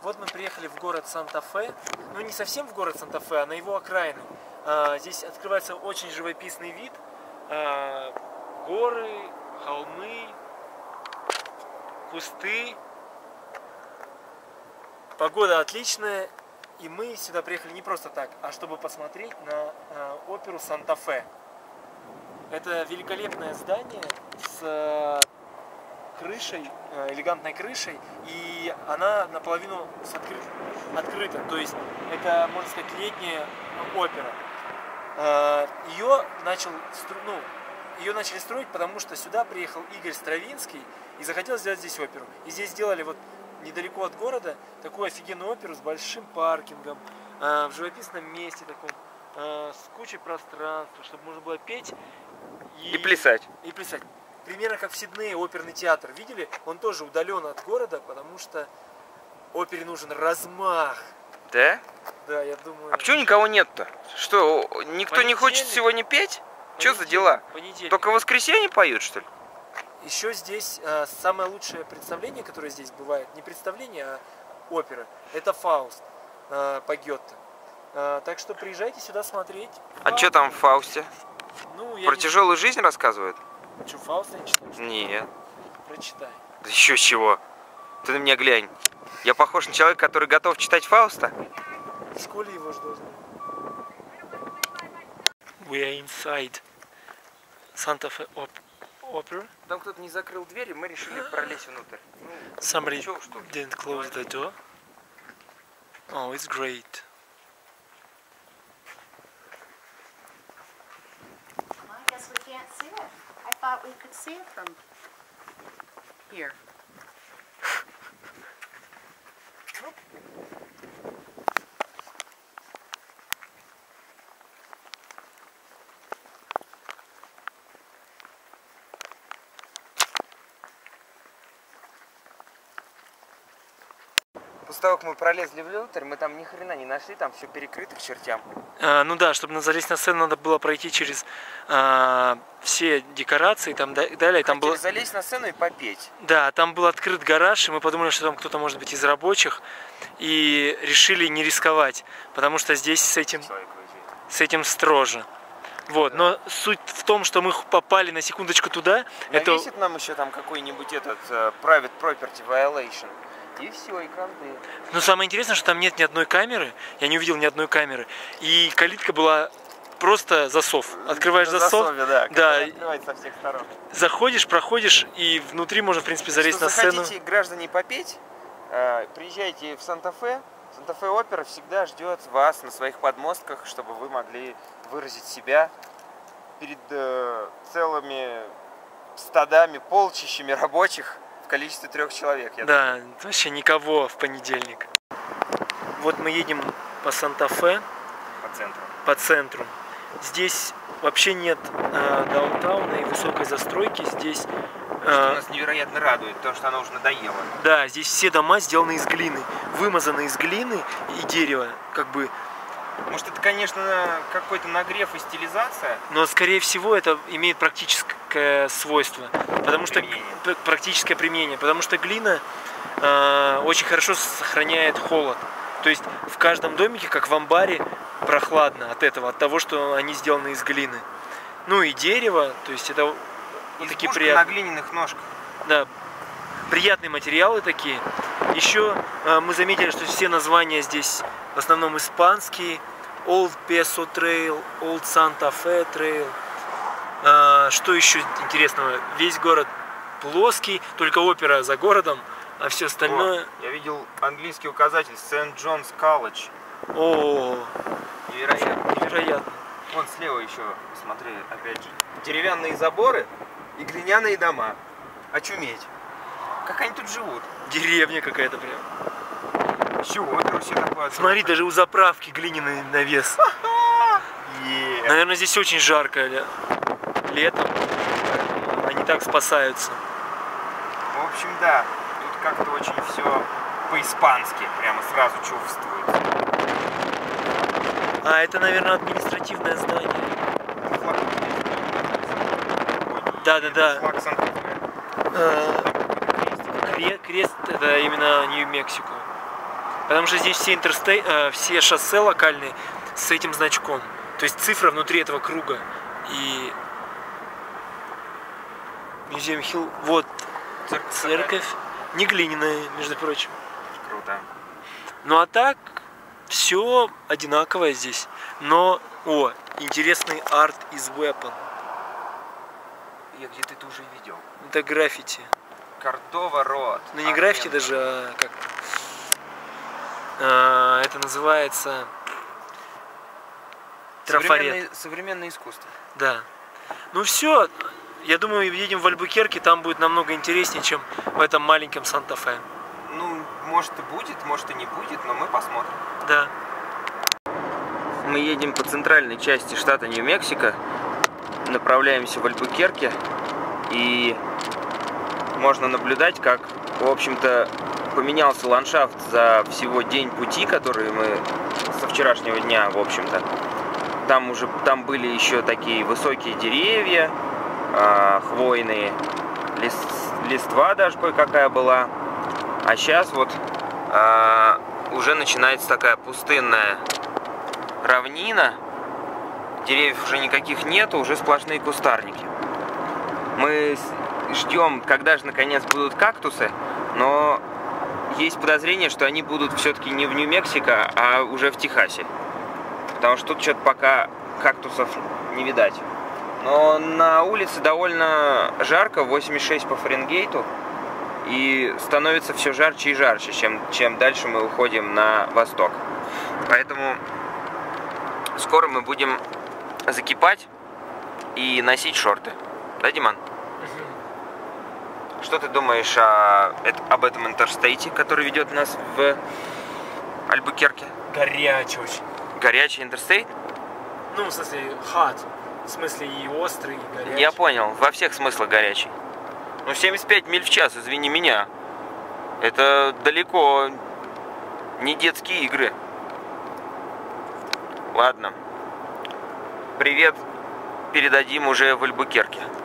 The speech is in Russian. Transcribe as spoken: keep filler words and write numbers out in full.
Вот мы приехали в город Санта-Фе. Ну, не совсем в город Санта-Фе, а на его окраины. А, здесь открывается очень живописный вид. А, горы, холмы, кусты. Погода отличная. И мы сюда приехали не просто так, а чтобы посмотреть на а, оперу Санта-Фе. Это великолепное здание с крышей, элегантной крышей, и она наполовину открыт, открыта, то есть это, можно сказать, летняя опера. Ее, начал, ну, ее начали строить, потому что сюда приехал Игорь Стравинский и захотел сделать здесь оперу. И здесь сделали вот недалеко от города такую офигенную оперу с большим паркингом, в живописном месте таком, с кучей пространства, чтобы можно было петь и, и плясать. И плясать. Примерно как в Сиднее оперный театр. Видели? Он тоже удален от города, потому что опере нужен размах. Да? Да, я думаю. А почему никого нет-то? Что, никто не хочет сегодня петь? Что за дела? Понедельник. Только в воскресенье поют, что ли? Еще здесь а, самое лучшее представление, которое здесь бывает, не представление, а опера, это Фауст а, по Гёте. А, так что приезжайте сюда смотреть. А Фауст. Что там в Фаусте? Ну, я Про не... тяжелую жизнь рассказывают? Что, Фауста не читаешь? Нет. Прочитай. Да еще чего? Ты на меня глянь. Я похож на человека, который готов читать Фауста? В школе его ждут. We are inside Santa Fe op Opera. Там кто-то не закрыл дверь, и мы решили пролезть внутрь. Ну, Somebody ничего, didn't close the door. Oh, it's great. I guess we can't see it. I thought we could see it from here. После того, как мы пролезли внутрь, мы там ни хрена не нашли, там все перекрыто к чертям. А, ну да, чтобы залезть на сцену, надо было пройти через а, все декорации, там да, далее. Там было залезть на сцену и попеть. Да, там был открыт гараж, и мы подумали, что там кто-то может быть из рабочих, и решили не рисковать, потому что здесь с этим, с этим строже. Вот, да. Но суть в том, что мы попали на секундочку туда. Навесит это... нам еще там какой-нибудь этот uh, private property violation. И все, и кранты. Но самое интересное, что там нет ни одной камеры, я не увидел ни одной камеры, и калитка была просто засов. Открываешь на засов, засове, да, да, открывается со всех сторон. Заходишь, проходишь, и внутри можно, в принципе, залезть Что на сцену. захотите, граждане, попеть, приезжайте в Санта-Фе. Санта-Фе опера всегда ждет вас на своих подмостках, чтобы вы могли выразить себя перед э, целыми стадами, полчищами рабочих в количестве трех человек. Я да, думаю. вообще никого в понедельник. Вот мы едем по Санта-Фе. По центру. По центру. Здесь вообще нет э, даунтауна и высокой застройки. Здесь Что нас невероятно радует, то, что она уже надоела. Да, здесь все дома сделаны из глины, вымазаны из глины и дерева, как бы. Может, это, конечно, какой-то нагрев и стилизация? Но, скорее всего, это имеет практическое свойство, потому что применение. практическое применение, потому что глина э, очень хорошо сохраняет холод. То есть в каждом домике, как в амбаре, прохладно от этого, от того, что они сделаны из глины. Ну и дерево, то есть это вот такие приятные. На глиняных ножках. Да, приятные материалы такие. Еще э, мы заметили, что все названия здесь в основном испанские. Old Peso Trail, Old Santa Fe Trail. Э, что еще интересного? Весь город плоский, только опера за городом, а все остальное... О, я видел английский указатель Сент Джонс Колледж. О, невероятно. Невероятно. Вон слева еще, смотри, опять же, деревянные заборы и глиняные дома. Очуметь. Как они тут живут? Деревня какая-то прям. Чего это вообще такое? Смотри, даже у заправки глиняный навес. Yeah. Наверное, здесь очень жарко летом. Они так спасаются. В общем, да. Тут как-то очень все по-испански. Прямо сразу чувствуется. А, это, наверное, административное здание. Да, да, да. Флаг Санта-Фе. Крест, крест это именно Нью-Мексико. Потому что здесь все, интерстей, э, все шоссе локальные с этим значком. То есть цифра внутри этого круга. И Museum Hill, вот церковь, не глиняная, между прочим. Круто. Ну а так, все одинаковое здесь. Но, о, интересный арт из Weapon. Я где-то это уже видел. Это граффити. Кордова Род. Ну не граффити даже, а как а, это называется трафарет. Современное, современное искусство. Да. Ну все, я думаю, едем в Альбукерке, там будет намного интереснее, чем в этом маленьком Санта-Фе. Ну, может и будет, может и не будет, но мы посмотрим. Да. Мы едем по центральной части штата Нью-Мексико, направляемся в Альбукерке, и можно наблюдать, как, в общем-то, поменялся ландшафт за всего день пути, который мы со вчерашнего дня, в общем-то. Там уже там были еще такие высокие деревья, э, хвойные, лист, листва даже кое-какая была. А сейчас вот э, уже начинается такая пустынная равнина. Деревьев уже никаких нету, уже сплошные кустарники. Мы ждем, когда же наконец будут кактусы, но есть подозрение, что они будут все-таки не в Нью-Мексико, а уже в Техасе. Потому что тут что-то пока кактусов не видать. Но на улице довольно жарко, восемьдесят шесть по Фаренгейту. И становится все жарче и жарче, чем, чем дальше мы уходим на восток. Поэтому скоро мы будем закипать и носить шорты. Да, Диман? Что ты думаешь о, об этом интерстейте, который ведет нас в Альбукерке? Горячий очень. Горячий интерстейт? Ну, в смысле, hot. В смысле и острый, и горячий. Я понял, во всех смыслах горячий. Ну, семьдесят пять миль в час, извини меня. Это далеко не детские игры. Ладно. Привет передадим уже в Альбукерке.